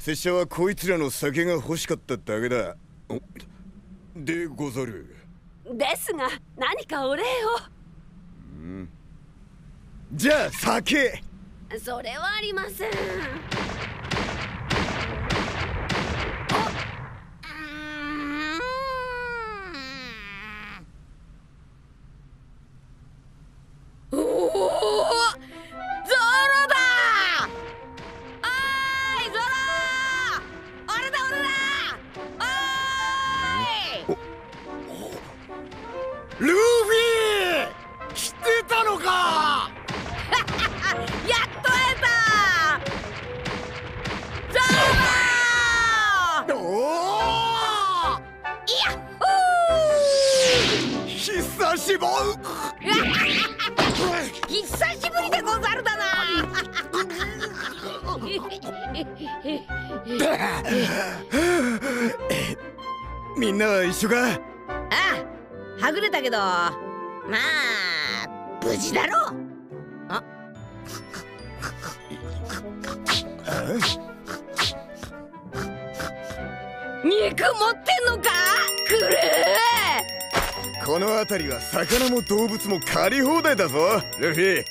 拙者はこいつらの酒が欲しかっただけだ。でござる。 ですが何かお礼を。 じゃあ酒。 それはありません。おお、ゾロだ。おーいゾロ、俺だ俺だ。おーいルフィ、知ってたのか。 やっと会えた。ゾロ。 おお、 やっほー。 久しぶり。 久しぶりでござるだな。 みんなは一緒か。 ああ、はぐれたけどまあ無事だろう。あ肉持ってんのか。くれ。 この辺りは魚も動物も狩り放題だぞルフィ。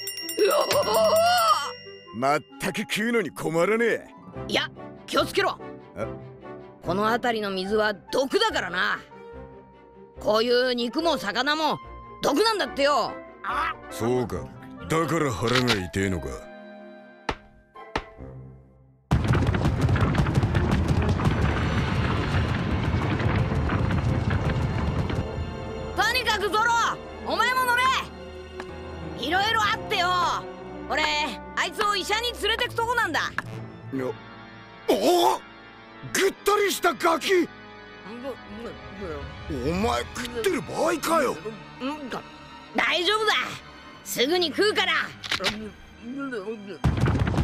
まったく食うのに困らねえ。 いや気をつけろ。この辺りの水は毒だからな。こういう肉も魚も毒なんだってよ。 そうか、だから腹が痛えのか。 とにかくゾロ、お前も乗れ。いろいろあってよ。俺あいつを医者に連れてくとこなんだ。 おお、ぐったりしたガキ。お前食ってる場合かよ。 大丈夫だ、すぐに食うから。